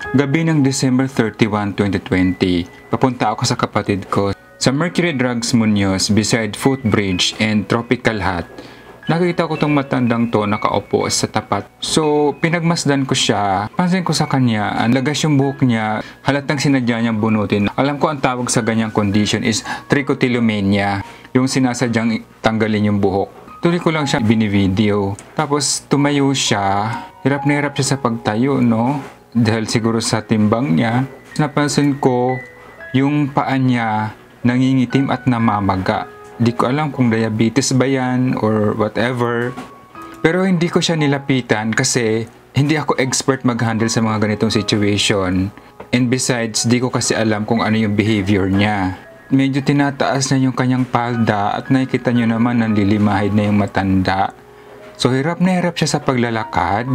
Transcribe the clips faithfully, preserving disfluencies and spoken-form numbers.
Gabi ng December thirty-one, twenty twenty, papunta ako sa kapatid ko sa Mercury Drugs Munoz beside Footbridge and Tropical Hut. Nakita ko tong matandang to nakaupo sa tapat. So, pinagmasdan ko siya. Pansin ko sa kanya, ang lagas yung buhok niya, halatang sinadya niyang bunutin. Alam ko ang tawag sa ganyang condition is trichotillomania, yung sinasadyang tanggalin yung buhok. Tuloy ko lang siya binivideo. Tapos tumayo siya, hirap na hirap siya sa pagtayo, no? Dahil siguro sa timbang niya, napansin ko yung paa niya nangingitim at namamaga. Di ko alam kung diabetes ba yan or whatever. Pero hindi ko siya nilapitan kasi hindi ako expert mag-handle sa mga ganitong situation. And besides, di ko kasi alam kung ano yung behavior niya. Medyo tinataas na yung kanyang palda at nakikita nyo naman nanlilimahid na yung matanda. So hirap na hirap siya sa paglalakad.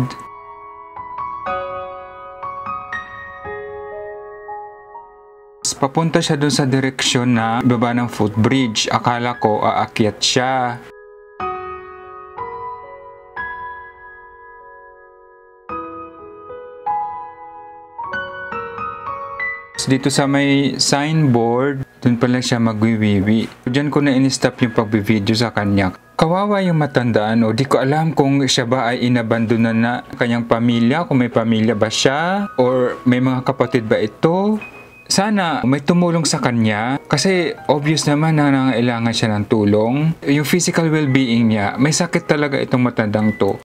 Papunta siya dun sa direksyon na baba ng footbridge. Akala ko aakyat siya. Dito sa may signboard, dun pala siya magwiwiwi. Diyan ko na in-stop yung pag-video sa kanya. Kawawa yung matandaan, o di ko alam kung siya ba ay inabandonan na kanyang pamilya, kung may pamilya ba siya, or may mga kapatid ba ito. Sana may tumulong sa kanya kasi obvious naman na nangailangan siya ng tulong. Yung physical well-being niya, may sakit talaga itong matandang to.